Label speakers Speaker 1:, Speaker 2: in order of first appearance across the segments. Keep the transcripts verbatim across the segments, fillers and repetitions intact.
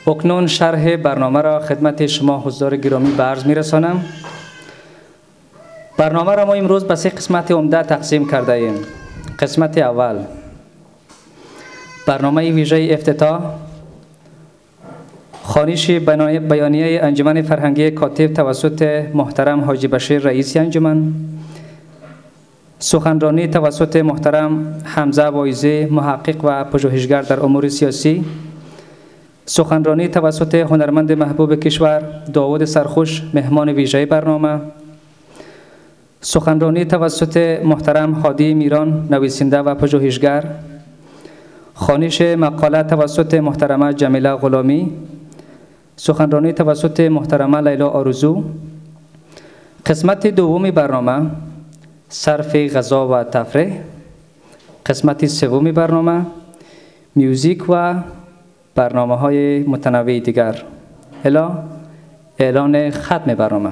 Speaker 1: اکنون شرح برنامه را خدمت شما حضار گرامی به عرض می‌رسانم. برنامه را ما امروز به سه قسمت عمده تقسیم کرده ایم. قسمت اول برنامه ویژه افتتاح، خوانش بیانیه انجمن فرهنگی کاتب توسط محترم حاجی بشیر رئیس انجمن، سخنرانی توسط محترم حمزه وایزی محقق و پژوهشگر در امور سیاسی، سخنرانی توسط هنرمند محبوب کشور داوود سرخوش مهمان ویژه برنامه، سخنرانی توسط محترم هادی میران نویسنده و پژوهشگر، خوانش مقاله توسط محترمه جمیله غلامی، سخنرانی توسط محترمه لیلا آرزو. قسمت دوم برنامه صرف غذا و تفریح. قسمت سوم برنامه میوزیک و برنامه های متنوع دیگر. الا اعلان ختم برنامه.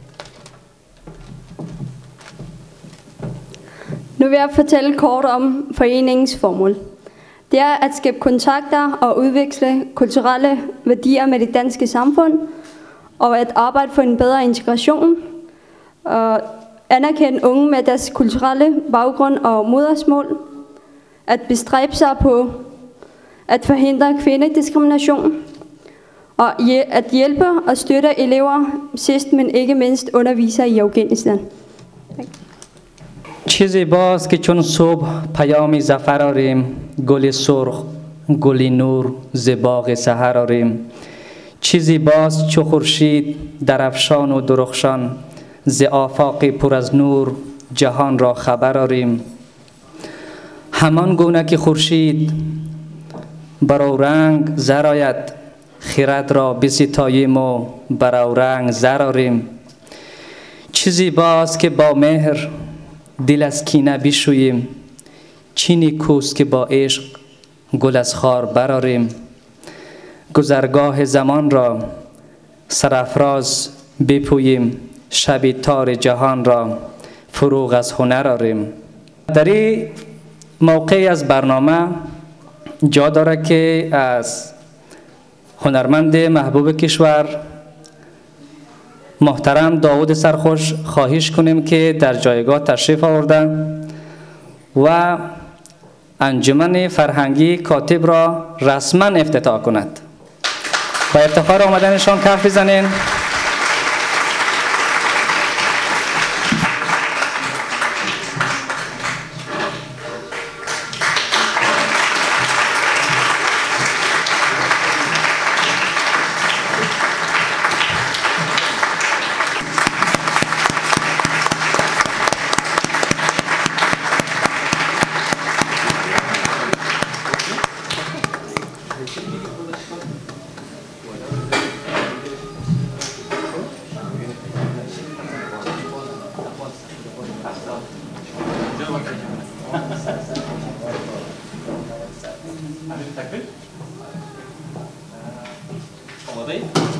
Speaker 2: Nu vil jeg fortælle kort om foreningens formål. Det er at skabe kontakter og udveksle kulturelle værdier med det danske samfund, og at arbejde for en bedre integration, og anerkende unge med deres kulturelle baggrund og modersmål, at bestræbe sig på at forhindre kvindediskrimination, og at hjælpe og støtte elever, sidst men ikke mindst undervisere i Afghanistan.
Speaker 1: چیزی باز که چون صبح پیام ظفر آریم، گل سرخ گل نور ز باغ سحر آریم. چیزی باز چو خورشید درفشان و درخشان، ز آفاق پر از نور جهان را خبر آریم. همان گونه که خورشید بر رنگ زر آید، خرد را بستاییم و بر رنگ زر آریم. چیزی باز که با مهر دل از کینه بشوییم، چینی کوست که با عشق گل از خار براریم. گذرگاه زمان را سرافراز بپوییم، شب تار جهان را فروغ از هنر آریم. در این موقعی از برنامه جا داره که از هنرمند محبوب کشور محترم داوود سرخوش خواهش کنیم که در جایگاه تشریف آورده و انجمن فرهنگی کاتب را رسما افتتاح کند. با افتخار آمدنشان کف بزنین.
Speaker 3: Takbir. Havadayım.